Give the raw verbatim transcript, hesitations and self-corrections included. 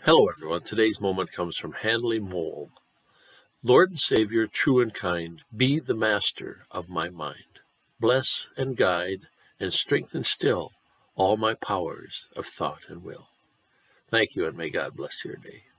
Hello everyone, today's moment comes from Hanley Mole. Lord and Savior, true and kind, be the master of my mind. Bless and guide and strengthen still all my powers of thought and will. Thank you, and may God bless your day.